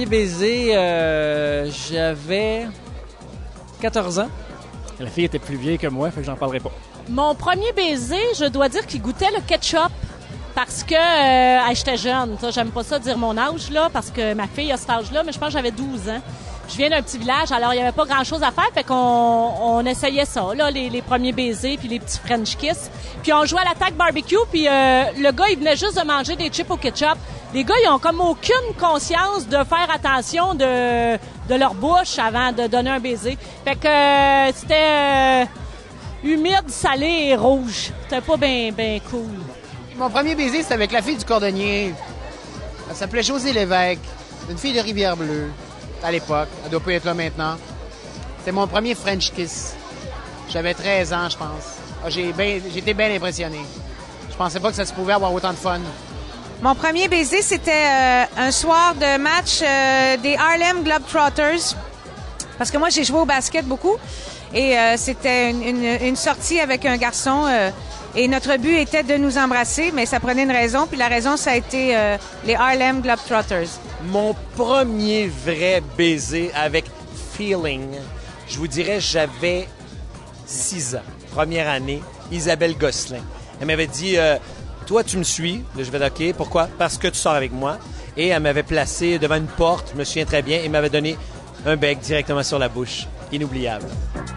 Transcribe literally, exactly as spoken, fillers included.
premier baiser, euh, j'avais quatorze ans. La fille était plus vieille que moi, fait que j'en parlerai pas. Mon premier baiser, je dois dire qu'il goûtait le ketchup. Parce que euh, j'étais jeune. Ça, j'aime pas ça dire mon âge, là, parce que ma fille a cet âge-là, mais je pense que j'avais douze ans. Je viens d'un petit village, alors il n'y avait pas grand-chose à faire, fait qu'on on essayait ça, là, les, les premiers baisers, puis les petits French kiss. Puis on jouait à l'attaque barbecue, puis euh, le gars, il venait juste de manger des chips au ketchup. Les gars, ils ont comme aucune conscience de faire attention de, de leur bouche avant de donner un baiser. Fait que euh, c'était euh, humide, salé et rouge. C'était pas bien ben cool. Mon premier baiser, c'était avec la fille du cordonnier. Elle s'appelait Josée Lévesque. Une fille de Rivière-Bleue, à l'époque. Elle doit pas être là maintenant. C'était mon premier French kiss. J'avais treize ans, je pense. Ah, j'ai ben, j'ai été bien impressionné. Je pensais pas que ça se pouvait avoir autant de fun. Mon premier baiser, c'était euh, un soir de match euh, des Harlem Globetrotters. Parce que moi, j'ai joué au basket beaucoup. Et euh, c'était une, une, une sortie avec un garçon... Euh, Et notre but était de nous embrasser, mais ça prenait une raison. Puis la raison, ça a été euh, les Harlem Globetrotters. Mon premier vrai baiser avec feeling, je vous dirais, j'avais six ans. Première année, Isabelle Gosselin. Elle m'avait dit, euh, toi, tu me suis. Là, je vais dire, OK, pourquoi? Parce que tu sors avec moi. Et elle m'avait placé devant une porte, je me souviens très bien, et m'avait donné un bec directement sur la bouche. Inoubliable.